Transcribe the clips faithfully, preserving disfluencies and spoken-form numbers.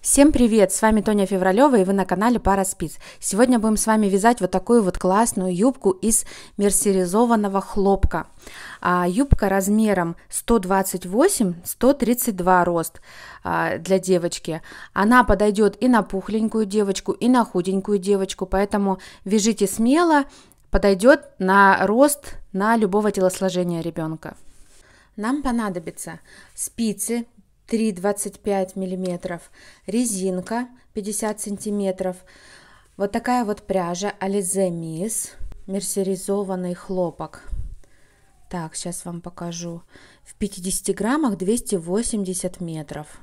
Всем привет! С вами Тоня Февралева, и вы на канале Пара Спиц. Сегодня будем с вами вязать вот такую вот классную юбку из мерсеризованного хлопка. А, юбка размером сто двадцать восемь — сто тридцать два рост а, для девочки. Она подойдет и на пухленькую девочку, и на худенькую девочку, поэтому вяжите смело, подойдет на рост на любого телосложения ребенка. Нам понадобится спицы три двадцать пять миллиметров, резинка пятьдесят сантиметров, вот такая вот пряжа Alize Miss, мерсеризованный хлопок. Так, сейчас вам покажу. В пятидесяти граммах двести восемьдесят метров.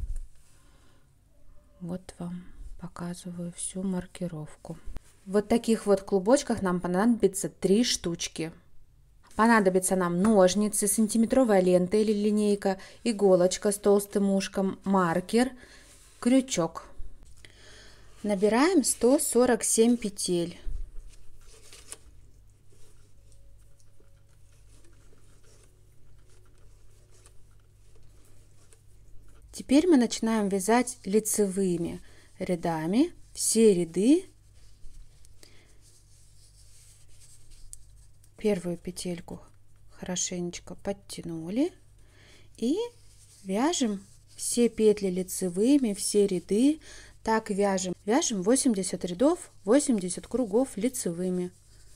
Вот вам показываю всю маркировку. Вот таких вот клубочках нам понадобится три штучки. Понадобится нам ножницы, сантиметровая лента или линейка, иголочка с толстым ушком, маркер, крючок. Набираем сто сорок семь петель. Теперь мы начинаем вязать лицевыми рядами все ряды. Первую петельку хорошенечко подтянули и вяжем все петли лицевыми, все ряды. Так вяжем. Вяжем восемьдесят рядов, восемьдесят кругов лицевыми.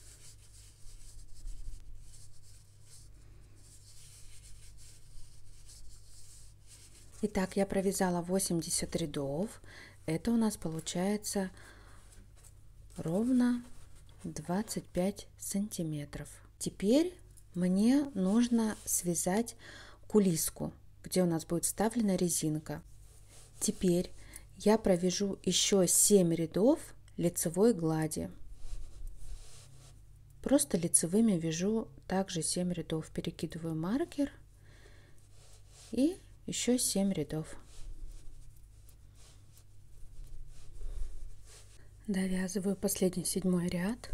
Итак, я провязала восемьдесят рядов. Это у нас получается ровно двадцать пять сантиметров. Теперь мне нужно связать кулиску, где у нас будет вставлена резинка. Теперь я провяжу еще семь рядов лицевой глади. Просто лицевыми вяжу также семь рядов. Перекидываю маркер и еще семь рядов. Довязываю последний седьмой ряд,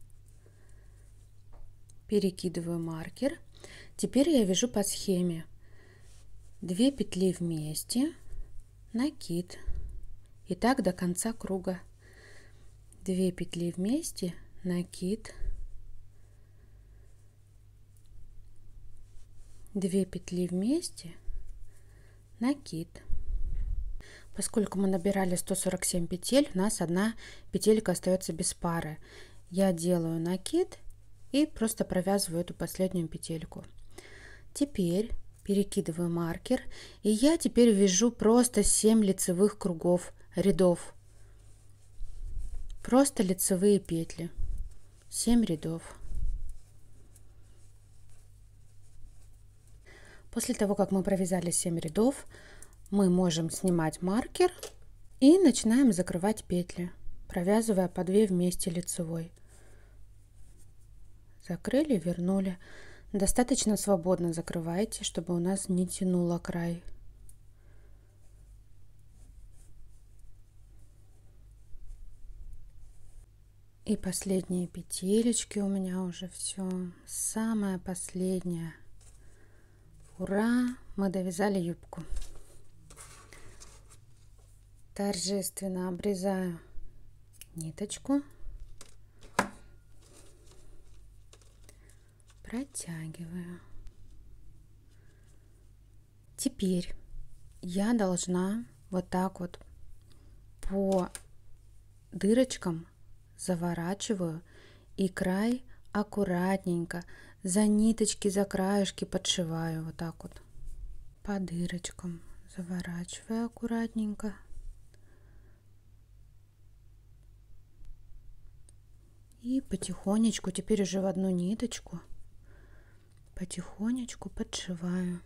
перекидываю маркер. Теперь я вяжу по схеме две петли вместе, накид, и так до конца круга. две петли вместе, накид, две петли вместе, накид. Поскольку мы набирали сто сорок семь петель, у нас одна петелька остается без пары. Я делаю накид и просто провязываю эту последнюю петельку. Теперь перекидываю маркер, и я теперь вяжу просто семь лицевых кругов, рядов. Просто лицевые петли. семь рядов. После того, как мы провязали семь рядов, мы можем снимать маркер и начинаем закрывать петли, провязывая по две вместе лицевой. Закрыли, вернули. Достаточно свободно закрывайте, чтобы у нас не тянуло край. И последние петелечки у меня уже все. Самая последняя. Ура! Мы довязали юбку. Торжественно обрезаю ниточку, протягиваю. Теперь я должна вот так вот по дырочкам заворачиваю, и край аккуратненько за ниточки, за краешки подшиваю вот так вот по дырочкам, заворачиваю аккуратненько. И потихонечку, теперь уже в одну ниточку, потихонечку подшиваю.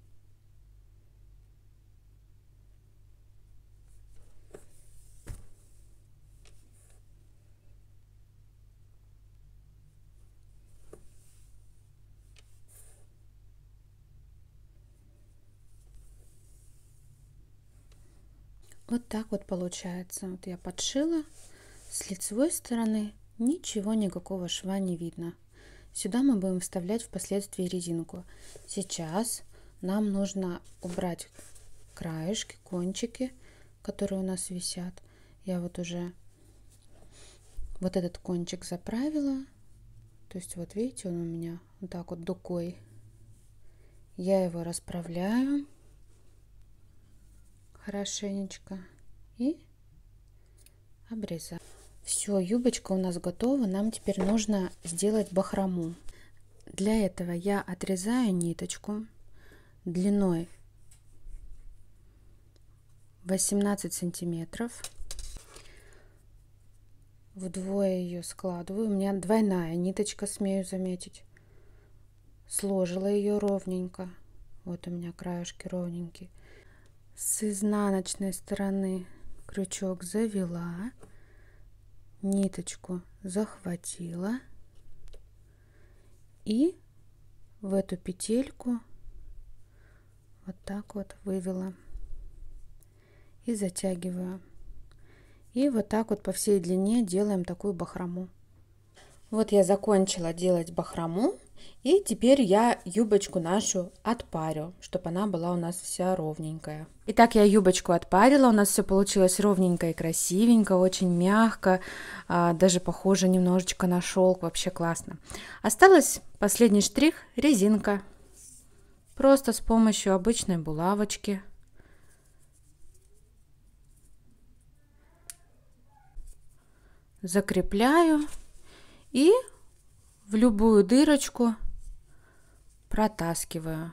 Вот так вот получается. Вот я подшила с лицевой стороны. Ничего, никакого шва не видно. Сюда мы будем вставлять впоследствии резинку. Сейчас нам нужно убрать краешки, кончики, которые у нас висят. Я вот уже вот этот кончик заправила. То есть вот видите, он у меня вот так вот дугой. Я его расправляю хорошенечко и обрезаю. Все, юбочка у нас готова. Нам теперь нужно сделать бахрому. Для этого я отрезаю ниточку длиной восемнадцать сантиметров. Вдвое ее складываю. У меня двойная ниточка, смею заметить. Сложила ее ровненько. Вот у меня краешки ровненькие. С изнаночной стороны крючок завела, ниточку захватила и в эту петельку вот так вот вывела и затягиваю. И вот так вот по всей длине делаем такую бахрому. Вот я закончила делать бахрому, и теперь я юбочку нашу отпарю, чтобы она была у нас вся ровненькая. Итак, я юбочку отпарила, у нас все получилось ровненько и красивенько, очень мягко, даже похоже немножечко на шелк, вообще классно. Осталось последний штрих — резинка. Просто с помощью обычной булавочки закрепляю и в любую дырочку протаскиваю.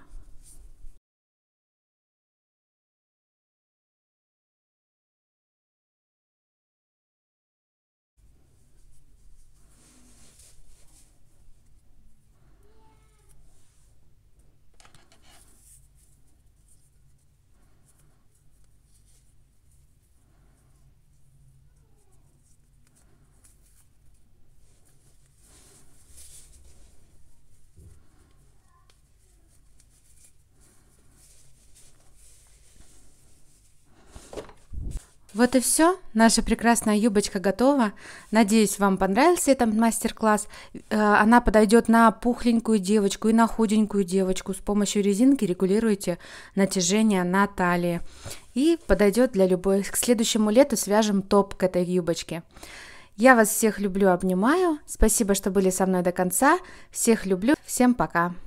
Вот и все. Наша прекрасная юбочка готова. Надеюсь, вам понравился этот мастер-класс. Она подойдет на пухленькую девочку и на худенькую девочку. С помощью резинки регулируйте натяжение на талии. И подойдет для любой. К следующему лету свяжем топ к этой юбочке. Я вас всех люблю, обнимаю. Спасибо, что были со мной до конца. Всех люблю. Всем пока.